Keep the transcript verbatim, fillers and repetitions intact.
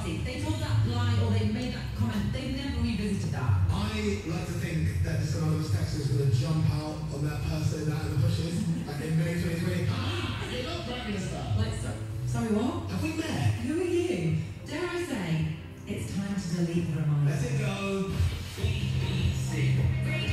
party. They told that lie or they made that comment. They've never revisited that. I like to think that this anonymous texter is going to jump out on that person that in the bushes like in May twenty twenty. Ah, you're not Prime Minister. Like, so, sorry, what? Have we met? Who are you? Dare I say, it's time to delete the reminder. Let it go. B B C.